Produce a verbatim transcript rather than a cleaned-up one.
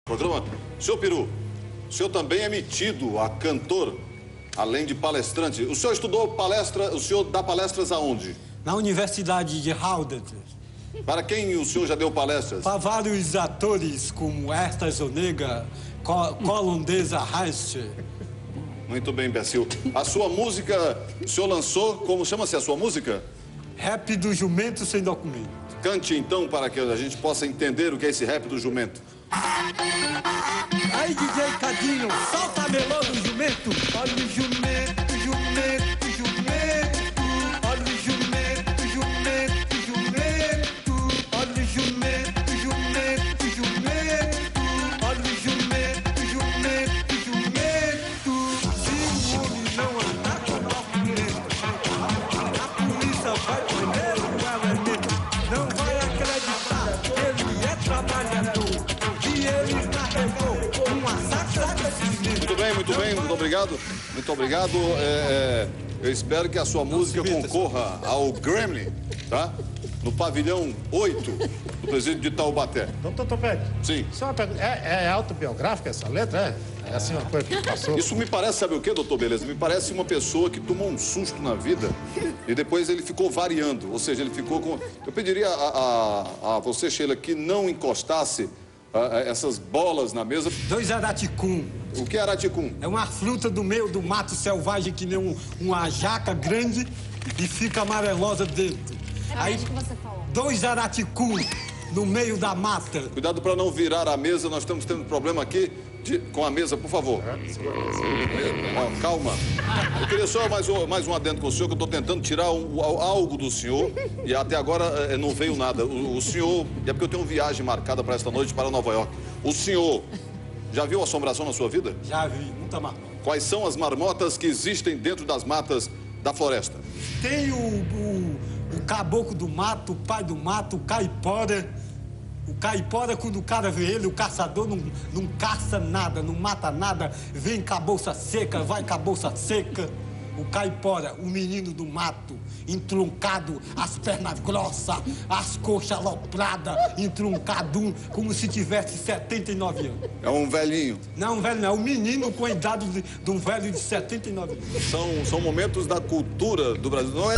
Programa. Senhor Peru, o senhor também é metido a cantor, além de palestrante. O senhor estudou palestra, o senhor dá palestras aonde? Na Universidade de Harvard. Para quem o senhor já deu palestras? Para vários atores como Esta Zonega, Co Colondesa Reich. Muito bem, imbecil. A sua música, o senhor lançou, como chama-se a sua música? Rap do Jumento Sem Documento. Cante então para que a gente possa entender o que é esse rap do jumento. Aí, D J Cadinho, solta a melô do jumento. Olha o jumento, jumento, jumento. Olha o jumento, jumento, jumento. Olha o jumento, jumento, jumento. Olha o jumento, jumento, jumento. Se o homem não andar com documento, a polícia vai prender o elemento. Não vai acreditar que ele é trabalhador. E ele carregou uma saca de cimento. Muito bem, muito bem, muito obrigado. Muito obrigado. É, é, eu espero que a sua música concorra ao Grammy, tá? No pavilhão oito do presídio de Taubaté. Doutor Topete, Sim. só uma pergunta. É, é autobiográfica essa letra? É, é assim uma coisa que passou? Isso me parece, sabe o quê, doutor Beleza? Me parece uma pessoa que tomou um susto na vida e depois ele ficou variando. Ou seja, ele ficou com... Eu pediria a, a, a você, Sheila, que não encostasse a, a essas bolas na mesa. Dois araticum. O que é araticum? É uma fruta do meio do mato selvagem que nem um, uma jaca grande e fica amarelosa dentro. É Aí, isso que você falou. dois araticum no meio da mata. Cuidado para não virar a mesa, nós estamos tendo problema aqui de- com a mesa, por favor. Ó, calma. Eu queria só mais um, mais um adendo com o senhor, que eu estou tentando tirar um- algo do senhor e até agora eh, não veio nada. O, o senhor, e é porque eu tenho uma viagem marcada para esta noite para Nova York. O senhor já viu assombração na sua vida? Já vi, muita marmota. Quais são as marmotas que existem dentro das matas da floresta? Tem o, o, o caboclo do mato, o pai do mato, o caipora. O caipora, quando o cara vê ele, o caçador não, não caça nada, não mata nada, vem com a bolsa seca, vai com a bolsa seca. O caipora, o menino do mato, entroncado, as pernas grossas, as coxas alopradas, entroncado, como se tivesse setenta e nove anos. É um velhinho. Não, velho, não, é um menino com a idade de, de um velho de setenta e nove anos. São, são momentos da cultura do Brasil. Não é